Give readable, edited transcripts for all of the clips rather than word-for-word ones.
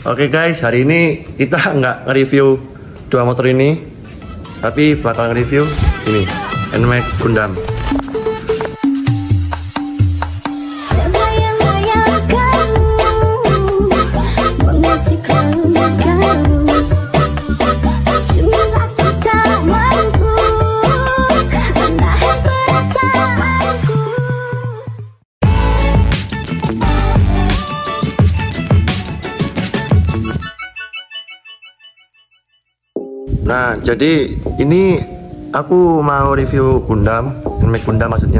Oke guys, hari ini kita nggak nge-review dua motor ini, tapi bakal nge-review ini NMAX Gundam. Nah, jadi ini aku mau review Gundam, NMAX Gundam maksudnya.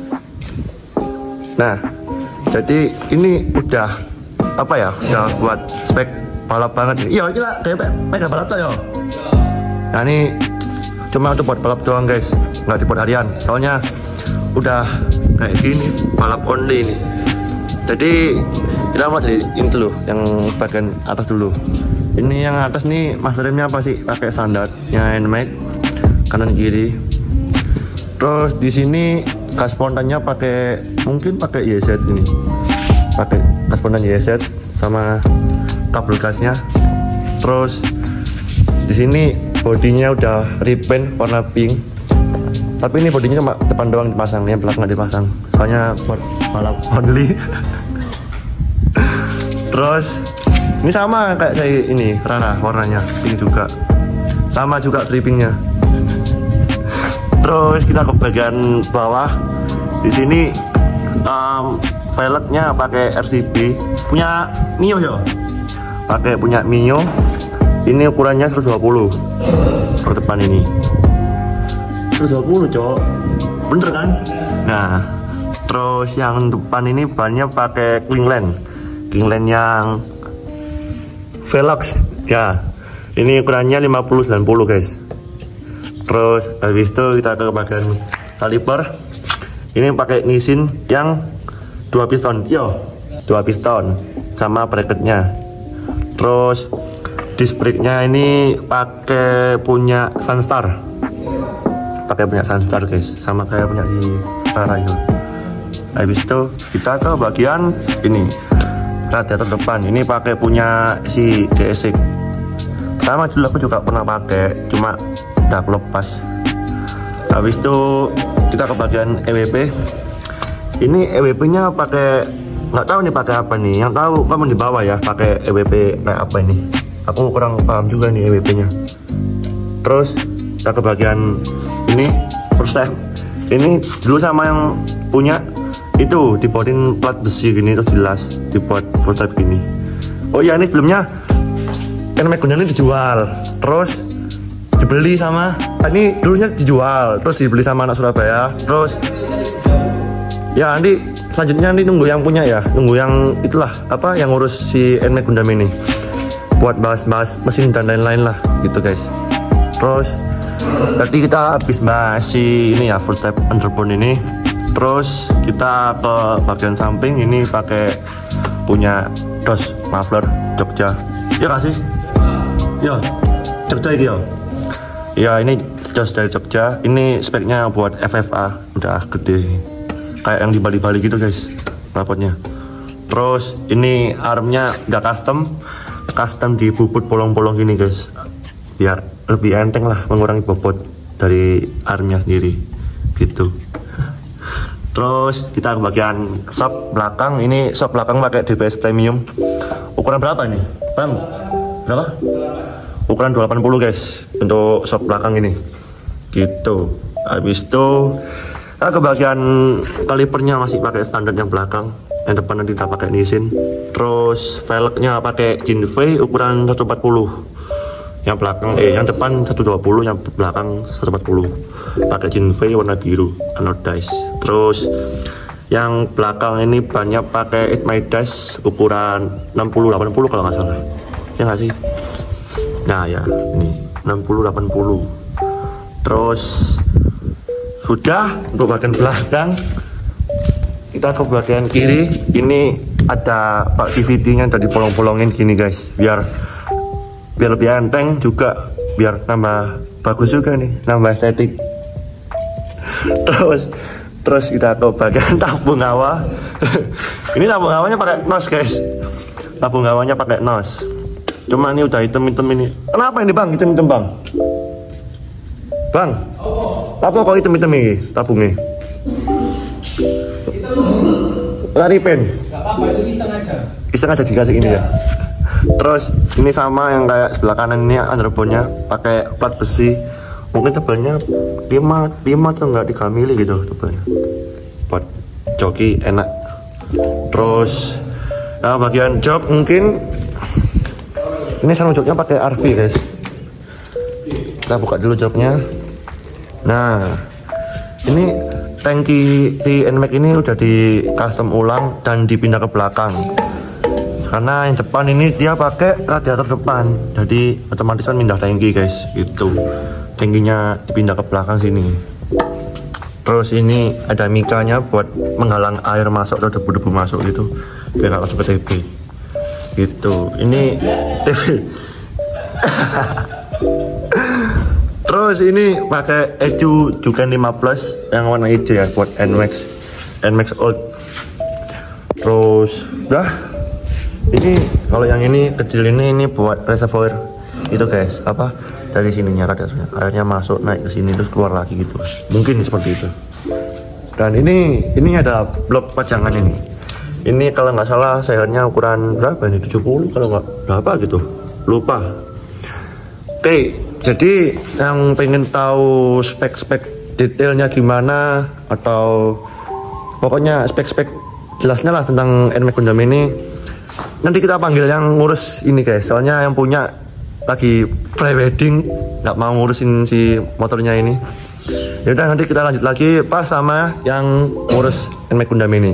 Nah, jadi ini udah apa ya? Udah buat spek balap banget ini. Iya, kita kayak pegang balap tuh ya. Nah, ini cuma untuk buat balap doang guys, nggak dibuat harian. Soalnya udah kayak gini, balap only ini. Jadi kita mau jadi ini dulu, yang bagian atas dulu. Ini yang atas nih master remnya apa sih? Pakai standarnya NMAX kanan kiri. Terus di sini gas spontannya pakai mungkin pakai YZ ini. Pakai gas spontan YZ sama kabel gasnya. Terus di sini bodinya udah repaint warna pink. Tapi ini bodinya cuma depan doang dipasang, yang belakang nggak dipasang. Soalnya buat balap only. Terus ini sama kayak saya ini Rara, warnanya pink juga, sama juga strippingnya. Terus kita ke bagian bawah. Di sini velgnya pakai RCB, punya Mio ya, pakai punya Mio. Ini ukurannya 120 per depan ini. 120 cok, bener kan? Nah, terus yang depan ini bannya pakai Kingland yang Velox ya, ini ukurannya 50-90 guys. Terus habis itu kita ke bagian kaliper. Ini pakai Nissin yang 2 piston, 2 piston sama bracketnya. Terus disc brake-nya ini pakai punya Sunstar, guys, sama kayak punya si Rara itu. Habis itu kita ke bagian ini, radiator depan. Ini pakai punya si DSX, sama dulu aku juga pernah pakai, cuma udah lepas. Habis itu kita ke bagian EWP. Ini EWP nya pakai, nggak tahu nih pakai apa nih, yang tahu kamu di bawah ya, pakai EWP kayak apa ini, aku kurang paham juga nih EWP nya. Terus kita ke bagian ini first time. Ini dulu sama yang punya itu dibuatin plat besi gini, terus jelas dibuat full type gini. Oh iya, ini sebelumnya NMAX Gundam ini dijual, terus dibeli sama ini, dulunya dijual terus dibeli sama anak Surabaya. Terus ya nanti selanjutnya nanti nunggu yang punya ya, nunggu yang itulah apa yang ngurus si NMAX Gundam ini buat bahas-bahas mesin dan lain-lain lah gitu guys. Terus tadi kita habis bahas si ini ya, first type underbone ini. Terus kita ke bagian samping. Ini pakai punya DOS muffler Jogja, ya kasih ya, Jogja ini ya. Ya ini DOS dari Jogja. Ini speknya buat FFA, udah gede kayak yang di Bali-Bali gitu guys rapotnya. Terus ini armnya udah custom di bubut bolong-bolong gini guys, biar lebih enteng lah, mengurangi bobot dari armnya sendiri gitu. Terus kita ke bagian shock belakang. Ini shock belakang pakai DBS premium. Ukuran berapa ini bang? Berapa? Ukuran 280 guys untuk shock belakang ini gitu. Habis itu kita ke bagian kalipernya masih pakai standar yang belakang, yang depan nanti kita pakai Nissin. Terus velgnya pakai Jinfei ukuran 140. Yang belakang yang depan 120, yang belakang 140, pakai Jinfei warna biru anodized. Terus yang belakang ini banyak pakai It My Dash ukuran 60-80 kalau nggak salah, ya nggak sih? Nah ya, ini 60-80. Terus sudah untuk bagian belakang. Kita ke bagian kiri. Ini ada pak DVD-nya dari bolong-bolongin gini guys, biar lebih enteng juga, biar tambah bagus juga nih, nambah estetik. Terus kita ke bagian tabung hawa. Ini tabung hawanya pakai nos guys, tabung hawanya pakai nos. Cuma ini udah hitam-hitam ini. Kenapa ini bang? Hitam-hitam bang? Bang? Apa kok hitam-hitam ini tabungnya? Lari pen? Gak apa-apa, itu iseng aja. Iseng aja dikasih ini ya. Terus ini sama yang kayak sebelah kanan ini underbone-nya pakai plat besi. Mungkin tebalnya 5 atau enggak 3 mili gitu tebalnya. Buat joki enak. Terus nah bagian jok mungkin ini sarung joknya pakai RV guys. Kita buka dulu joknya. Nah ini tangki di NMAX ini udah di custom ulang dan dipindah ke belakang. Karena yang depan ini dia pakai radiator depan, jadi otomatis kan pindah tangki guys, itu tangkinya dipindah ke belakang sini. Terus ini ada mikanya buat menghalang air masuk atau debu-debu masuk gitu, biar nggak masuk ke TB. Gitu. Ini TB. Terus ini pakai Ecu Juken 5 Plus yang warna hijau ya buat NMAX Old. Terus udah. Ini kalau yang ini kecil ini buat reservoir itu guys, apa dari sininya radiatornya, airnya masuk naik ke sini terus keluar lagi gitu, mungkin seperti itu. Dan ini ada blok pajangan ini. Ini kalau nggak salah sehernya ukuran berapa ini, 70 kalau nggak berapa gitu, lupa. Oke, jadi yang pengen tahu spek-spek detailnya gimana atau pokoknya spek-spek jelasnya lah tentang NMAX Gundam ini, nanti kita panggil yang ngurus ini guys, soalnya yang punya lagi pre-wedding, nggak mau ngurusin si motornya ini. Yaudah nanti kita lanjut lagi pas sama yang ngurus NMAX Gundam ini.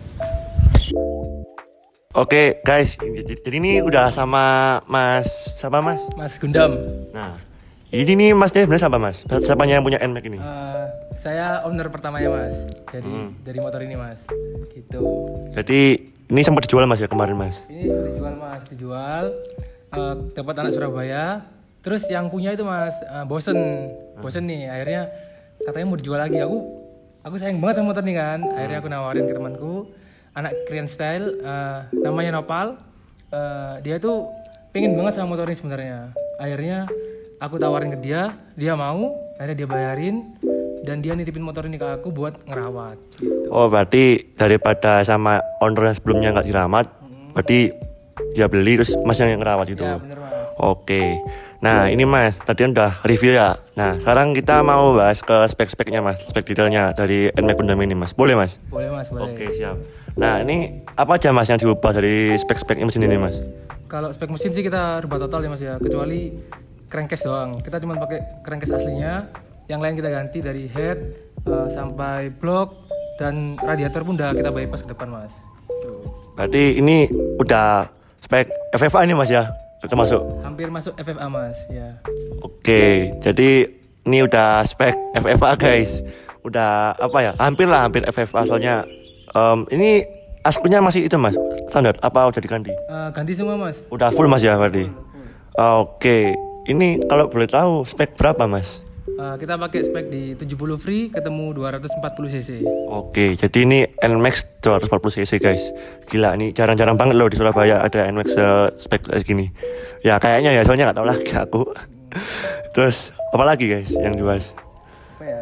Oke guys, jadi ini udah sama Mas, siapa Mas? Mas Gundam. Nah, ini nih Masnya sebenarnya siapa Mas? Siapanya yang punya NMAX ini? Saya owner pertamanya Mas, jadi dari motor ini Mas, gitu. Jadi ini sempat dijual Mas ya kemarin Mas? Ini dijual Mas, dijual. Dapat anak Surabaya. Terus yang punya itu Mas bosen nih. Akhirnya katanya mau dijual lagi. Aku sayang banget sama motor nih kan. Akhirnya aku nawarin ke temanku, anak Korean Style, namanya Nopal. Dia tuh pengen banget sama motor ini sebenarnya. Akhirnya aku tawarin ke dia mau. Akhirnya dia bayarin. Dan dia nitipin motor ini ke aku buat ngerawat gitu. Oh berarti daripada sama owner yang sebelumnya nggak dirawat, berarti dia beli terus Mas yang ngerawat itu. Ya bener Mas. Oke. Nah ini Mas, tadi udah review ya. Nah sekarang kita mau bahas ke spek-speknya Mas, spek detailnya dari NMAX Gundam ini Mas. Boleh Mas? Boleh Mas, boleh. Oke siap. Nah ini apa aja Mas yang diubah dari spek-speknya mesin ini Mas? Kalau spek mesin sih kita rubah total ya Mas ya, kecuali crankcase doang. Kita cuma pakai crankcase aslinya. Yang lain kita ganti dari head sampai blok dan radiator pun udah kita bypass ke depan Mas. Tuh. Berarti ini udah spek FFA ini Mas ya? Udah masuk? Hampir masuk FFA Mas ya. Oke, jadi ini udah spek FFA guys. Udah apa ya? Hampir FFA soalnya ini askunya masih itu Mas? Standar apa udah diganti? Ganti semua Mas. Udah full Mas ya berarti? Oke, ini kalau boleh tahu spek berapa Mas? Kita pakai spek di 70 free ketemu 240 cc. Oke, jadi ini NMAX 240 cc guys. Gila, ini jarang-jarang banget loh di Surabaya ada NMAX spek kayak gini. Ya kayaknya ya, soalnya nggak tahu lagi aku. Terus apa lagi guys yang dibahas? Apa ya?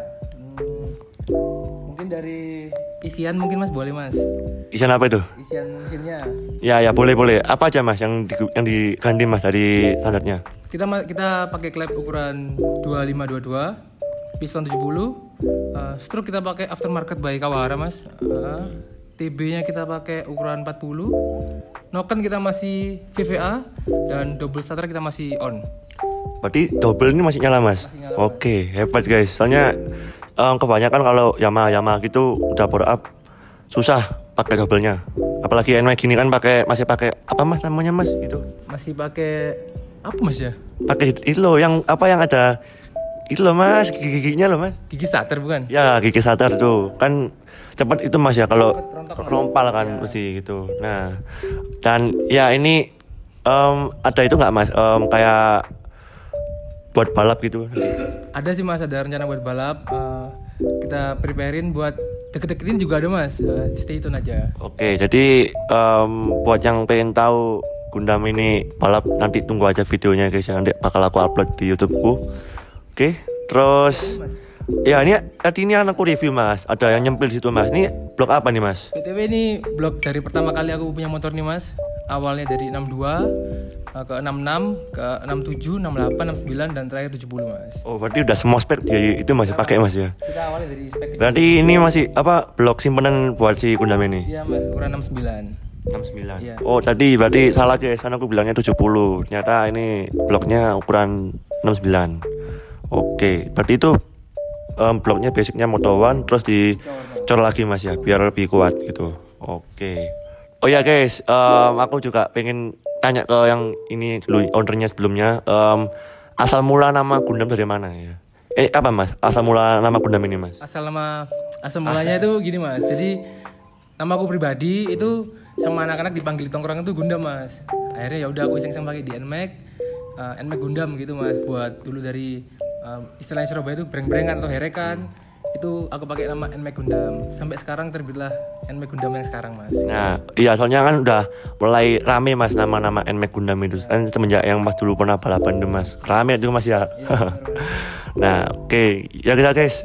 Mungkin dari isian mungkin Mas, boleh Mas. Isian apa itu? Isian mesinnya. Ya boleh. Apa aja Mas yang diganti Mas dari standarnya? Kita pakai klep ukuran 2522, piston 70, stroke kita pakai aftermarket by Kawahara Mas. TB-nya kita pakai ukuran 40, noken kita masih VVA dan double starter kita masih on. Berarti double ini masih nyala Mas? Masih nyala, Oke, hebat guys. Soalnya kebanyakan kalau Yamaha gitu udah power up susah pakai doublenya. Apalagi NMAX gini kan masih pakai apa Mas namanya Mas itu? Masih pakai apa Mas ya? Pakai itu loh yang ada itu loh Mas, gigi-giginya loh Mas. Gigi starter bukan? Ya, gigi starter tuh. Kan cepat itu Mas ya kalau rompal kan mesti gitu. Nah, dan ya ini ada itu nggak Mas kayak buat balap gitu? Ada sih Mas, ada rencana buat balap. Kita preparein buat deket-deketin juga ada Mas. Stay tune aja. Oke, jadi buat yang pengen tahu Gundam ini balap, nanti tunggu aja videonya guys ya, nanti bakal aku upload di YouTubeku. Oke, terus ya ini anakku review mas, ada yang nyempil situ mas. Ini blok apa nih mas? BTW ini blok dari pertama kali aku punya motor nih mas. Awalnya dari 62 ke 66 ke 67, 68, 69 dan terakhir 70 mas. Oh berarti udah semua spek dia itu masih pakai mas ya? Kita awalnya dari spek kecil. Berarti ini masih apa blok simpenan buat si Gundam ini? Iya mas, ukuran 69. 69. Iya. Oh tadi berarti salah guys, kan aku bilangnya 70. Ternyata ini bloknya ukuran 69. Oke, berarti itu bloknya basicnya Moto One terus dicor lagi mas ya, biar lebih kuat gitu. Oke. Oh ya guys, aku juga pengen tanya ke yang ini dulu, ownernya sebelumnya, asal mula nama Gundam dari mana ya? Apa mas? Asal mula nama Gundam ini mas? Asal mulanya itu gini mas. Jadi nama aku pribadi itu sama anak-anak dipanggil tongkrongan itu Gundam mas. Akhirnya ya udah aku iseng-iseng pakai di NMAX, NMAX Gundam gitu mas. Buat dulu dari istilahnya Surabaya itu breng-brengan atau herekan. Itu aku pakai nama NMAX Gundam. Sampai sekarang terbitlah NMAX Gundam yang sekarang mas. Nah iya soalnya kan udah mulai rame mas nama-nama NMAX Gundam itu kan, semenjak yang mas dulu pernah balapan itu mas, rame itu mas ya. Nah oke. Ya kita guys,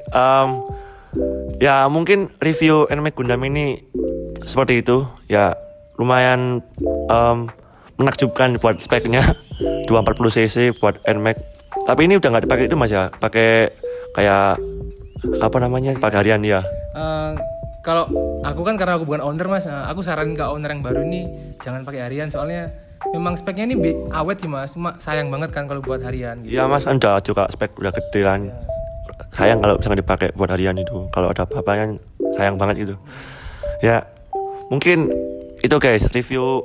ya mungkin review NMAX Gundam ini seperti itu ya, lumayan menakjubkan buat speknya 240cc buat NMAX. Tapi ini udah nggak dipakai itu mas ya, pakai kayak apa namanya, pakai harian ya. Kalau aku kan karena aku bukan owner mas, aku saranin ke owner yang baru ini jangan pakai harian, soalnya memang speknya ini awet sih mas, cuma sayang banget kan kalau buat harian gitu. Iya mas, kan udah juga spek udah gede kan, sayang kalau misalnya dipakai buat harian itu, kalau ada apa-apanya sayang banget itu. Ya mungkin itu guys review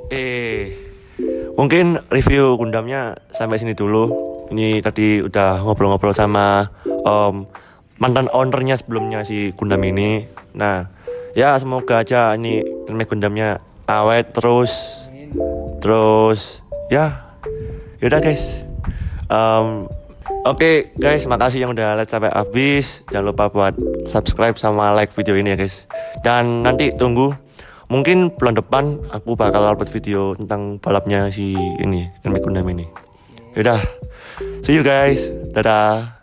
mungkin review Gundamnya sampai sini dulu. Ini tadi udah ngobrol-ngobrol sama mantan ownernya sebelumnya si Gundam ini. Nah ya semoga aja ini Gundamnya awet terus. Terus ya yaudah guys, oke guys, makasih yang udah lihat sampai habis. Jangan lupa buat subscribe sama like video ini ya guys. Dan nanti tunggu, mungkin bulan depan aku bakal upload video tentang balapnya si ini NMAX Gundam ini. Yaudah, see you guys, dadah.